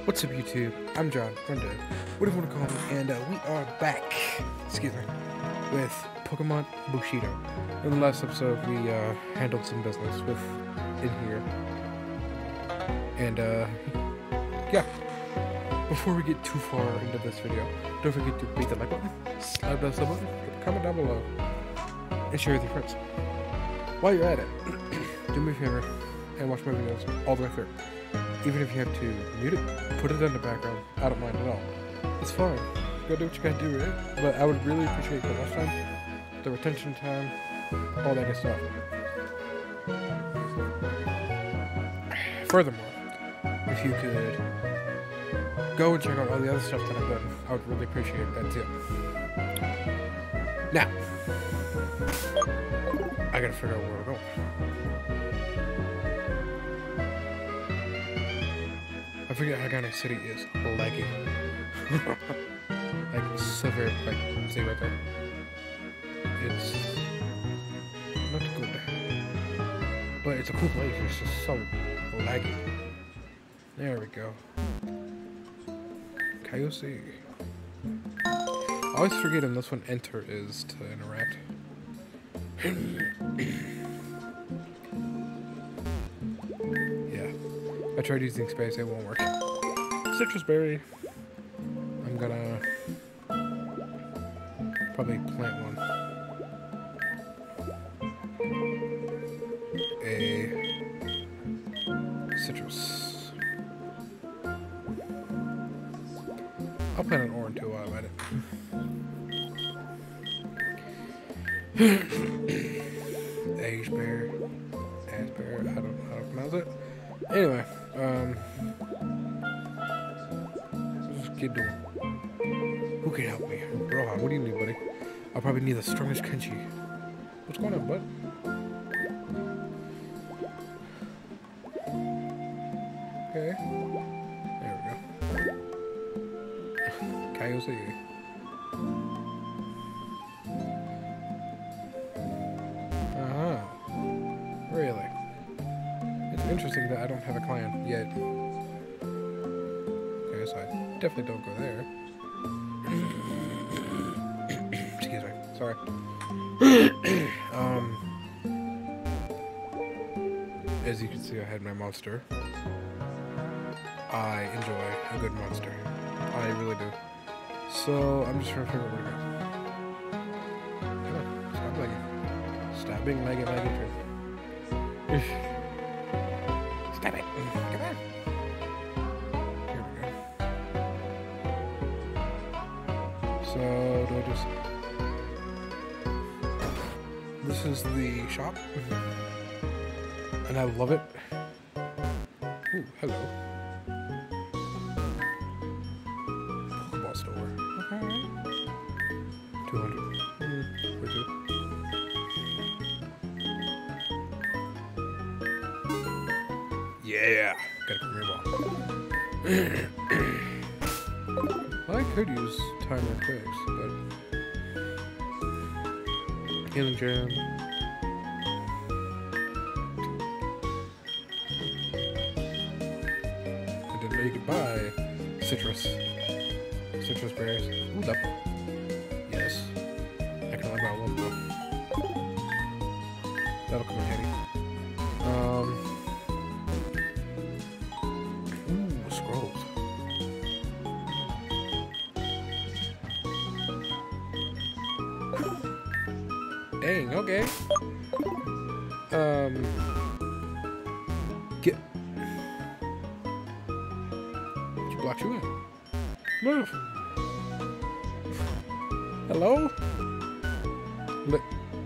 What's up, YouTube? I'm John, Rundead, whatever you want to call me, and we are back, excuse me, with Pokemon Bushido. In the last episode, we handled some business in here, and yeah. Before we get too far into this video, don't forget to beat the like button, slap that sub button, comment down below, and share with your friends. While you're at it, do me a favor and watch my videos all the way through. Even if you have to mute it, put it in the background. I don't mind at all. It's fine. Go do what you gotta do, right? But I would really appreciate the watch time, the retention time, all that good stuff. Furthermore, if you could go and check out all the other stuff that I've done, I would really appreciate that too. Now, I gotta figure out where we're going. I forget how kind of city is laggy. Like severe, like see right there. It's not good, but it's a cool place. It's just so laggy. There we go. Kaiose. I always forget in this one enter is to interact. Yeah, I tried using space, it won't work. Citrus berry. I'm gonna probably plant one. A citrus. I'll plant an orange too while I'm at it. Age bear. Ash bear. I don't know how to pronounce it. Anyway, let's just get doing. Who can help me? Rohan, what do you need, buddy? I'll probably need the strongest Kenshi. What's going on, bud? Okay. There we go. Kaiose. Really? It's interesting that I don't have a clan yet. Okay, so I definitely don't go there. Excuse me. Sorry. As you can see, I had my monster. I enjoy a good monster. I really do. So, I'm just trying to figure out where to go. Stop lagging. Stop being laggy. Stop it. Come on. Here we go. So, do I just... This is the shop. And I love it. Ooh, hello. Pokeball store. Okay. 200. Where's it? Yeah, got a premier ball. I could use timer quicks, but healing gem. I didn't know you could buy citrus berries. Ooh, that one. Yes, I can only buy one though. That'll come in handy. Scrolls. Dang, okay. Get. She blocked you in. Move. Hello? Look.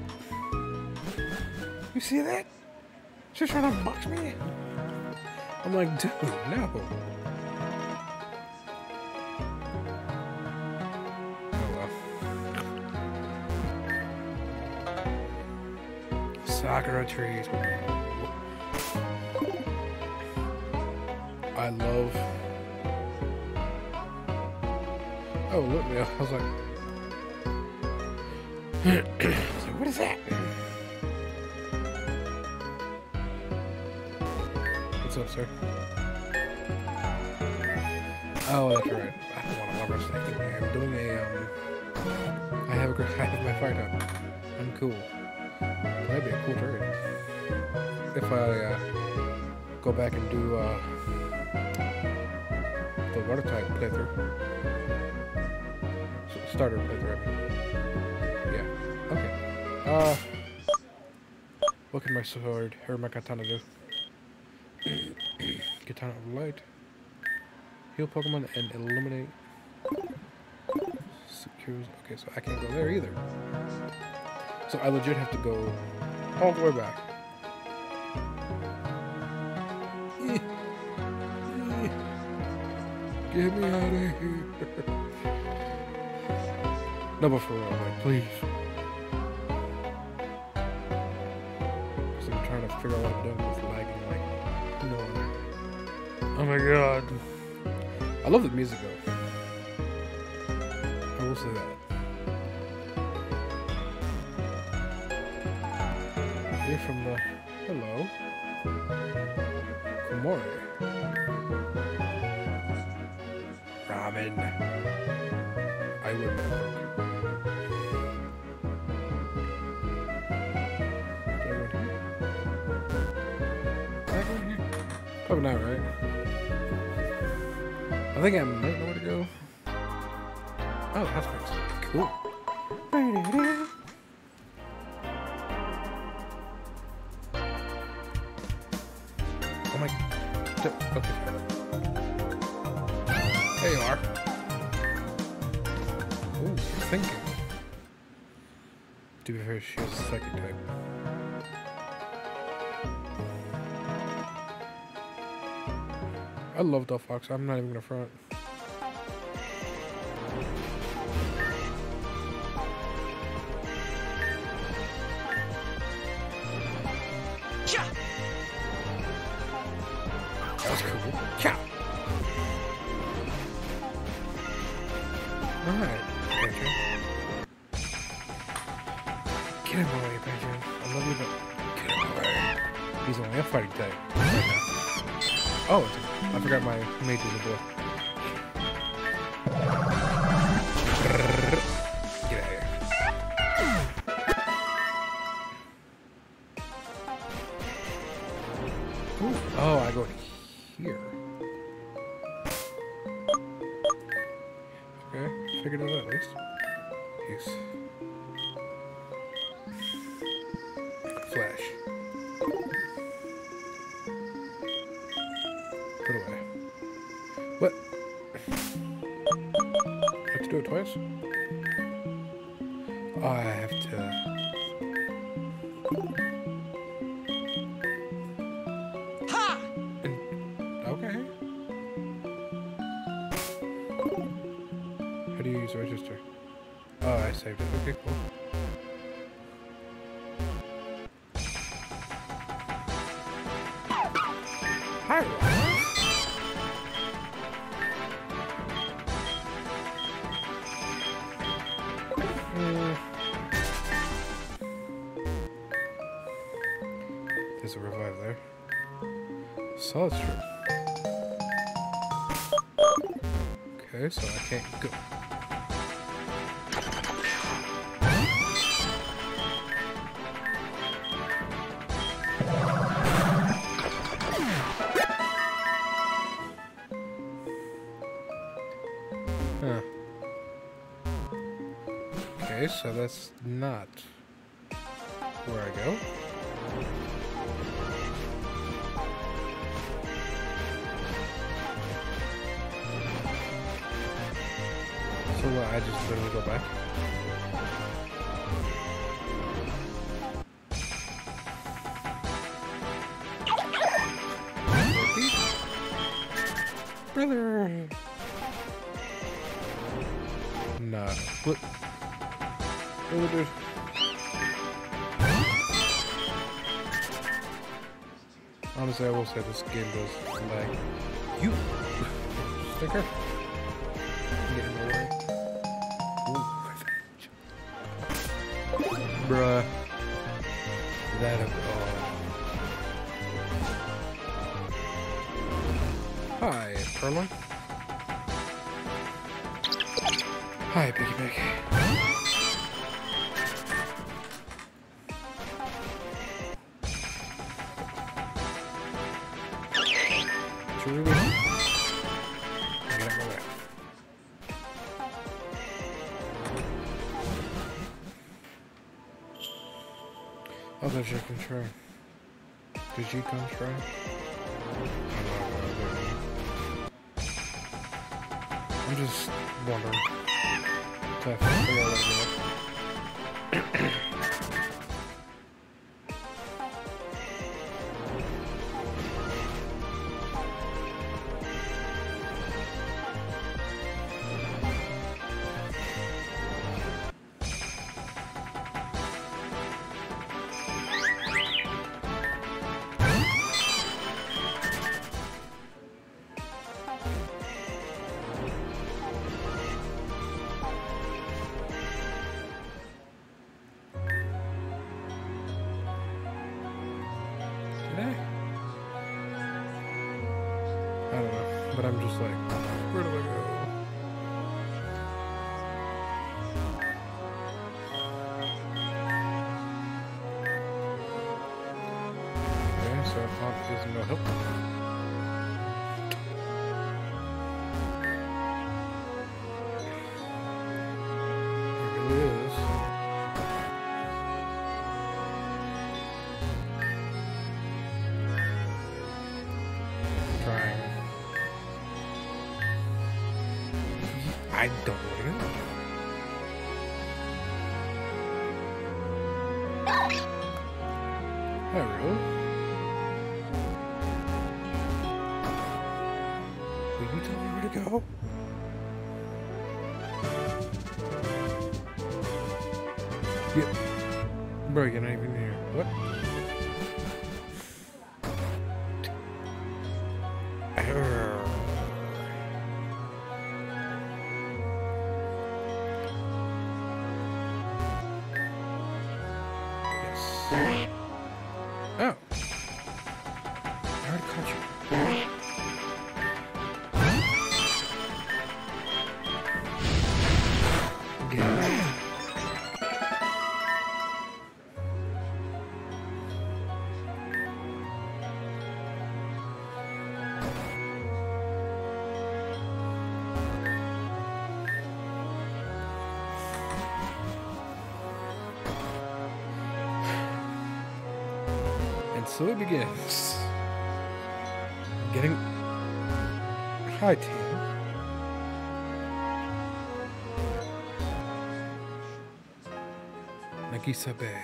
You see that? She's trying to box me. I'm like, dude, no. Sakura trees. I love. Oh, look, I was like, what is that? What's up, sir? Oh, that's right. I don't want to love rest anyway. I'm doing a, I have my fire type. I'm cool. That'd be a cool trade. If I, go back and do, the water type playthrough. Starter playthrough, I mean. Yeah. Okay. What can my sword or my katana do? Katana of Light. Heal Pokemon and eliminate. Secures. Okay, so I can't go there either. So I legit have to go all the way back. Get me out of here. No, but for real, like, please. Because I'm trying to figure out what I'm doing with lagging, like, no. Oh my god. I love the music, though. I will say that. Here from the... Hello. Komori. Ramen. I would know. Probably not, right? I think I might know where to go. Oh, that's nice. Cool. Oh my... Okay. There you are. Ooh, I'm thinking. To be fair, she has a psychic type. I love Delphox, I'm not even gonna front. That was cool. Cha! Alright, Benjamin. Get him away, Benjamin. I love you, but get him away. He's only a fighting type. Oh, I forgot my mage was a boy. Get out of here. Ooh. Oh, I go here. Okay, figured it out at least. Yes. Flash. Put away. What? I have to do it twice? Oh, I have to... Ha! Okay. How do you use the register? Oh, I saved it. Okay, cool. Hi, There's a revive there. Solid strip. Okay, so I can't go. Huh. Okay, so that's not where I go. So what, I just literally go back? Brother! Nah. What? What dude? Honestly, I will say this game does lag. You! Sticker? Get in the way. Ooh. Bruh. That Hi, Perlin. Hi, Piggy Pig. Should we win? Get out of my way. Oh, there's your control. Did you control? I'm just wondering. To figure out what to do. I don't know, but I'm just like, where do I go? Okay, so Aunt is no help. It really is. Trying. I don't know. Oh, really? Will you tell me where to go? Yeah. Bro, you're not even here. What? Oh. I already caught you. Yeah. And so it begins. Getting... Hi, team. Nagisa Bay.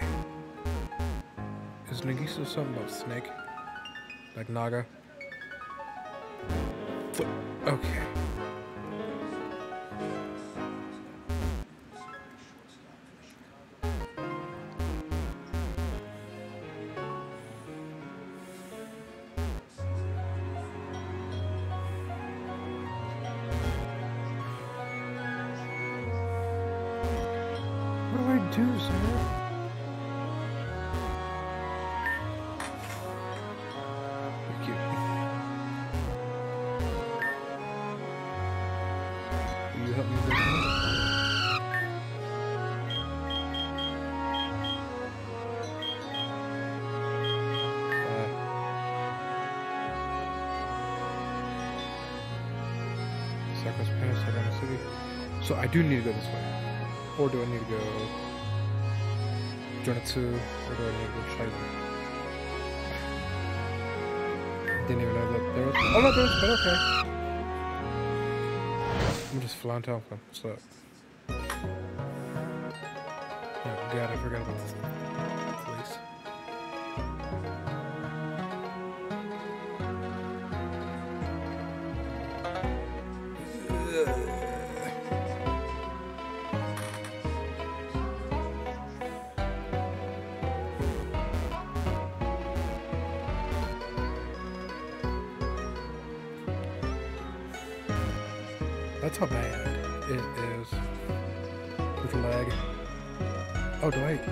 Is Nagisa something about snake? Like Naga? Okay. What do I do, sir? You're cute. Will you help me with this? Cyclops Pass, I got a city. So I do need to go this way. Or do I need to go Jonatsu? Or do I need to go Shiloh? Didn't even know that there was... Oh no, there's... But okay. I'm just flying town. What's up? Oh god, I forgot about this place. That's how bad it is with lag. Oh, do I?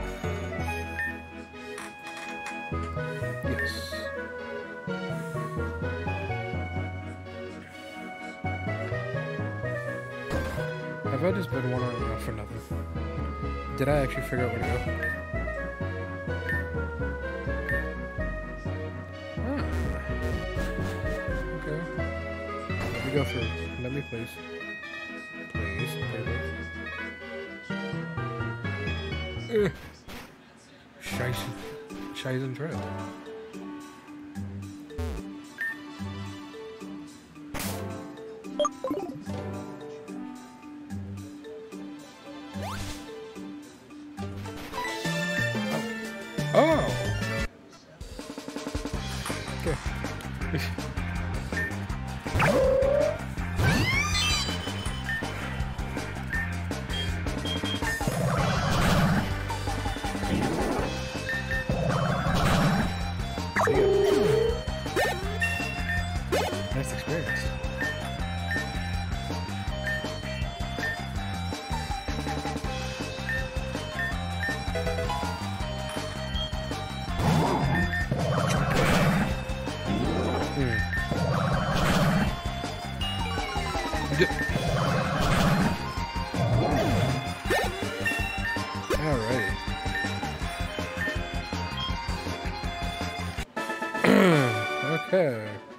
Yes. Have Have I just been wandering around for nothing? Did I actually figure out where to go? Ah. Okay. Let me go through. Let me please. Please. Shizen Trail. Oh! Okay. Nice experience. Alrighty. Okay.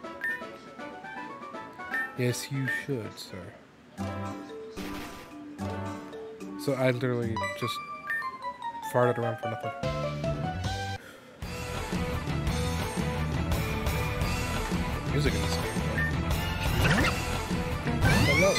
Yes, you should, sir. So I literally just farted around for nothing. Music in this game. Hello.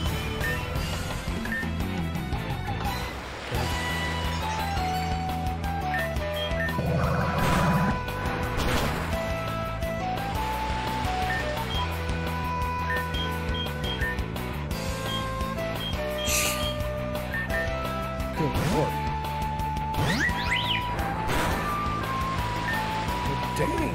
Good lord. Dang.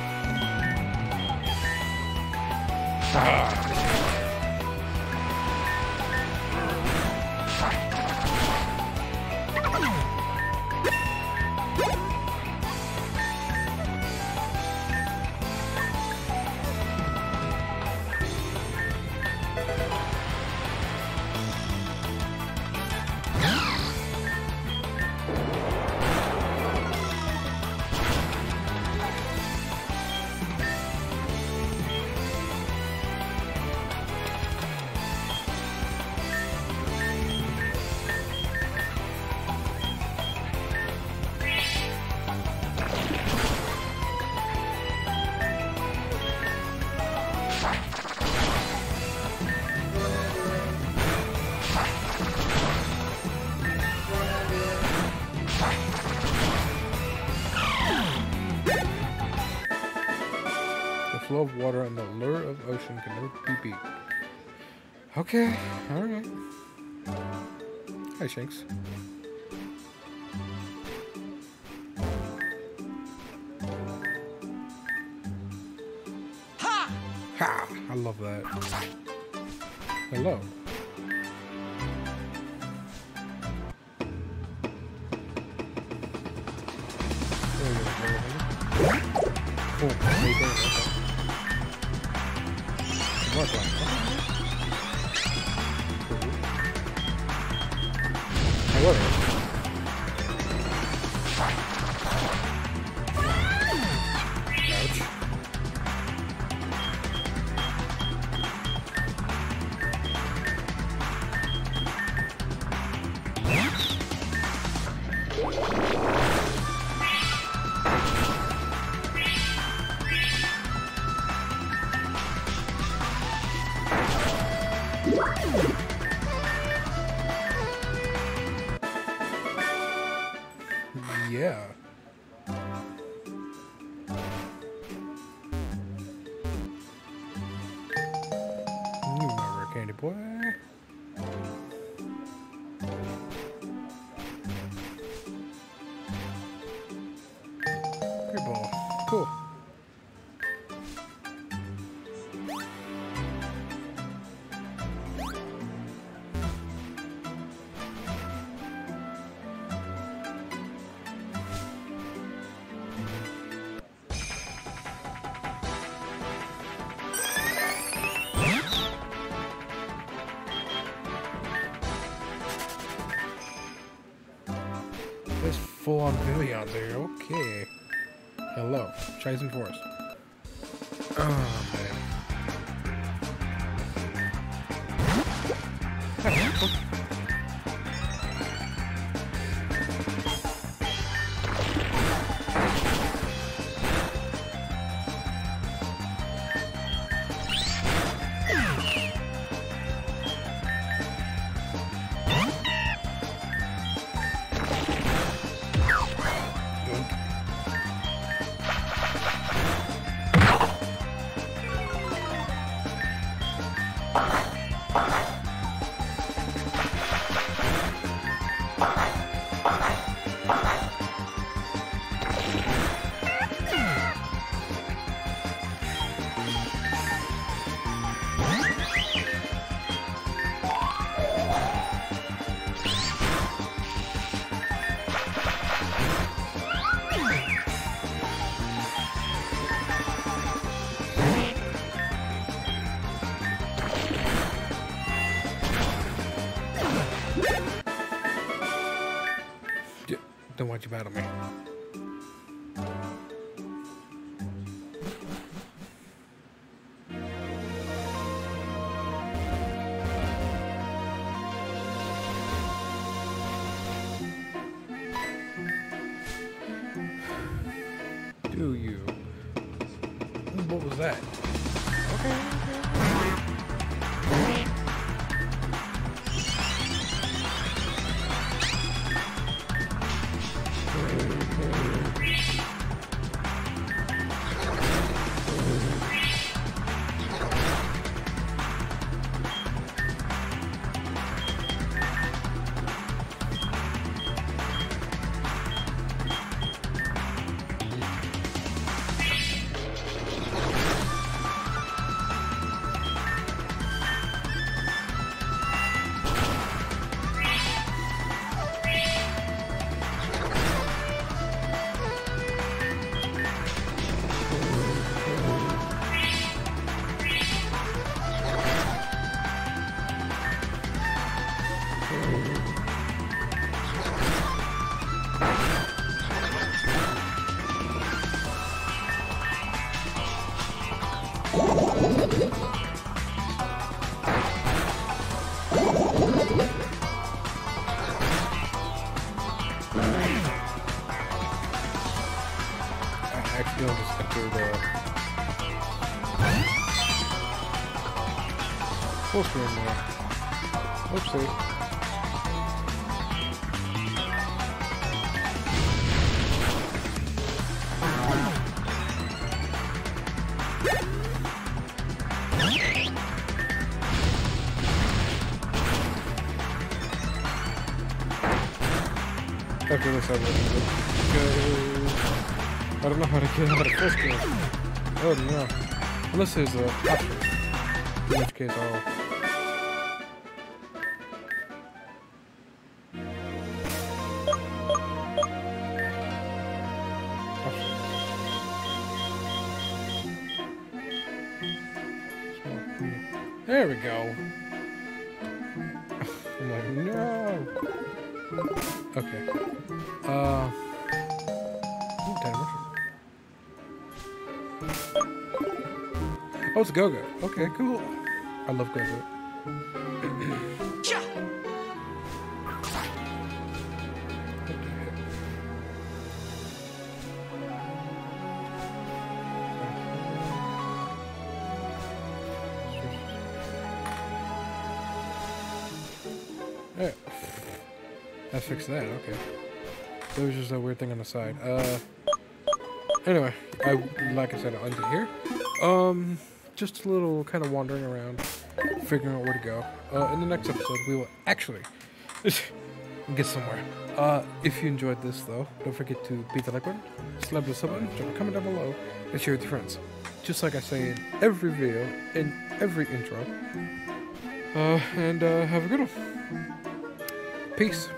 The flow of water and the lure of ocean can never be beat. Okay, alright. Hi, Shanks. Ha! Ha! I love that. Hello. Cool. What the? However, ouch. Yeah. You remember candy boy. Good ball. Cool. full-on Billion there. Okay. Hello. Chasing Forest. Oh, man. Don't want you battle me. Do you? What was that? Okay. You'll just enter the full screen there. Oopsie. After this, I don't know how to get out of full screen. Oh no. Unless there's a option. In which case I'll... There we go. I'm like, no. Okay. Oh, it's Go-Go. Okay, cool. I love Go-Go. Yeah. I fixed that, okay. There was just a weird thing on the side. Anyway, like I said, I'll end it here. Just a little kind of wandering around, figuring out where to go. In the next episode, we will actually get somewhere. If you enjoyed this, though, don't forget to beat the like button, slap the sub button, drop a comment down below, and share with your friends. Just like I say in every video, in every intro. And have a good one. Peace.